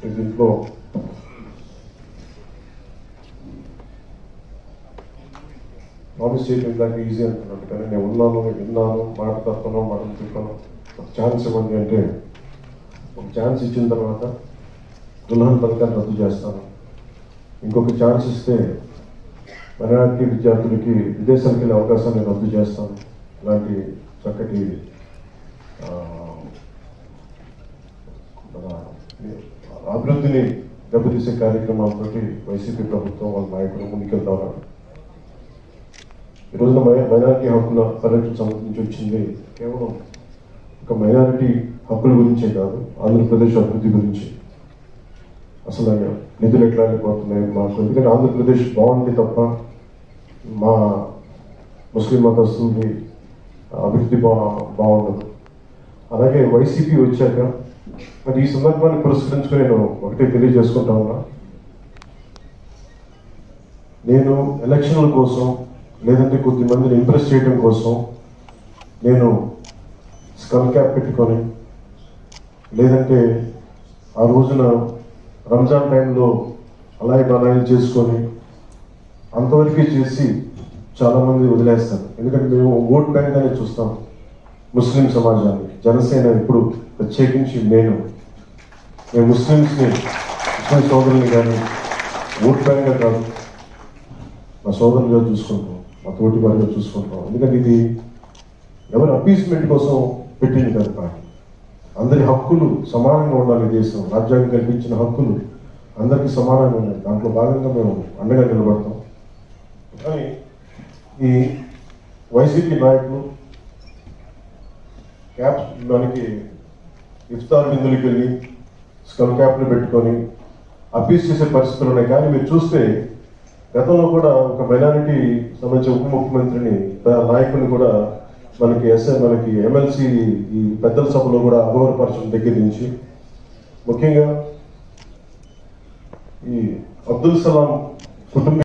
దీంట్లో ప్రామిస్ చేయడం దాకా ఈజీ అంటున్నాడు, కానీ నేను ఉన్నాను, విన్నాను, మాట్లాడుతున్నాను, మాటలు చెప్పాను, ఒక ఛాన్స్ ఇవ్వండి అంటే ఒక ఛాన్స్ ఇచ్చిన తర్వాత దుల్హన్ పథకాన్ని రద్దు చేస్తాను, ఇంకొక ఛాన్స్ ఇస్తే మైనారిటీ విద్యార్థులకి విదేశాలకు వెళ్ళే అవకాశాన్ని రద్దు చేస్తాను. ఇలాంటి చక్కటి అభివృద్ధిని దెబ్బతీసే కార్యక్రమాలతో వైసీపీ ప్రభుత్వం వాళ్ళ నాయకులు ముందుకెళ్తా ఉన్నారు. ఈ రోజున మైనారిటీ హక్కుల పరిరక్షణ సమితి నుంచి వచ్చింది కేవలం ఒక మైనారిటీ హక్కుల గురించే కాదు, ఆంధ్రప్రదేశ్ అభివృద్ధి గురించి. అసలు నిధులు ఎట్లా వెళ్ళిపోతున్నాయి మాకు, ఎందుకంటే ఆంధ్రప్రదేశ్ బాగుంది తప్ప మా ముస్లిం మతస్థులకి అభివృద్ధి బాగుండదు. అలాగే వైసీపీ వచ్చాక మరి ఈ సందర్భాన్ని పురస్కరించుకుని నేను ఒకటే తెలియజేసుకుంటా ఉన్నా, నేను ఎలక్షన్ల కోసం లేదంటే కొద్ది మందిని ఇంప్రెస్ చేయడం కోసం నేను స్కల్ క్యాప్ పెట్టుకొని లేదంటే ఆ రోజున రంజాన్ టైంలో అలాగే బలాయి చేసుకొని అంతవరకే చేసి చాలామంది వదిలేస్తారు. ఎందుకంటే మేము ఓట్ బ్యాంక్ అనేది చూస్తాం ముస్లిం సమాజాన్ని. జనసేన ఇప్పుడు ప్రత్యేకించి మేము ముస్లిం సోదరుల్ని కానీ ఓట్ బ్యాంక్గా కాదు, మా సోదరులుగా చూసుకుంటాం, మా తోటి వారిగా చూసుకుంటాం. ఎందుకంటే ఇది ఎవరి అపీస్మెంట్ కోసం పెట్టింది కాదు పార్టీ. అందరి హక్కులు సమానంగా ఉండాలి. దేశం రాజ్యాంగం కల్పించిన హక్కులు అందరికీ సమానంగా ఉన్నాయి. దాంట్లో భాగంగా మేము అండగా నిలబడతాం. కానీ ఈ వైసీపీ నాయకులు క్యాప్ దానికి ఇఫ్తార్ విందులకి వెళ్ళి స్కల్ క్యాప్లు పెట్టుకొని అపీస్ చేసే పరిస్థితులు ఉన్నాయి. కానీ మీరు చూస్తే గతంలో కూడా ఒక మైనారిటీ సంబంధించిన ఉప ముఖ్యమంత్రిని నాయకుడిని కూడా మనకి ఎమ్మెల్సీ ఈ పెద్దల సభలో కూడా అగౌరవపరచడం దగ్గర నుంచి ముఖ్యంగా ఈ అబ్దుల్ సలాం కుటుంబ